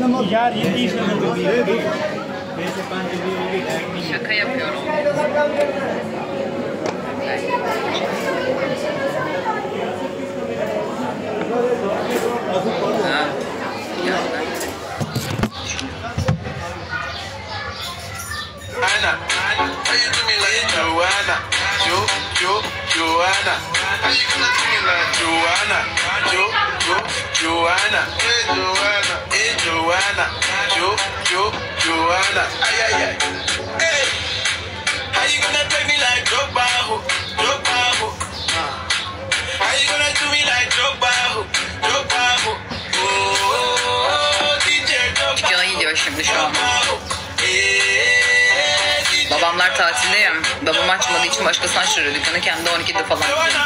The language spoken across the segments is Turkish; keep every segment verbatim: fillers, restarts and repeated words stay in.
यार ये तीस नंबर पे भी है। Şaka yapıyorum. Ha. Anna, how you do me like Joanna? Jo, Jo, Joanna. How you gonna do me like Joanna? Jo, Jo, Joanna. Hey Joanna, hey Joanna. Jo, Jo, Joanna. Ay ay ay. Hey, how you gonna play me like Drogba? Drogba. How you gonna do me like Drogba? Drogba. Oh, D J Drogba. Dükkana gidiyor şimdi şu an. Babamlar tatilde ya. Babam açmadığı için başkası açtırıyor dükkanı. Kendi on ikide falan.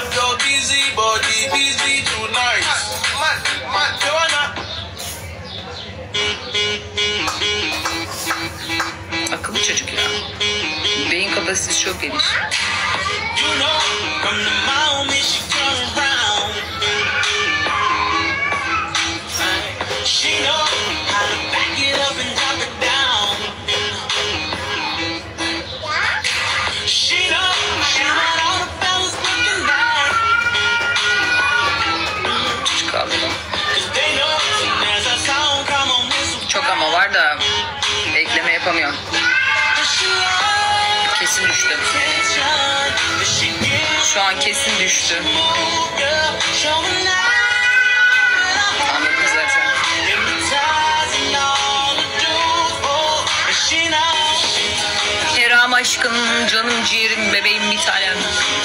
Akıllı çocuk ya. Beyin kapasitesi çok geniş. Çok ama var da ekleme yapamıyorum. Kesin düştü. Şu an kesin düştü. Anladınız zaten. Kerem aşkım, canım ciğerim, bebeğim bir tanem.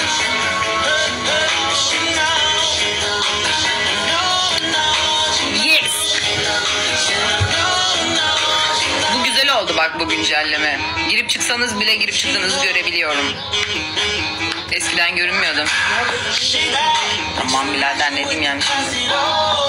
Oldu bak bu güncelleme. Girip çıksanız bile girip çıktığınızı görebiliyorum. Eskiden görünmüyordu. Tamam birader ne diyeyim yani şimdi.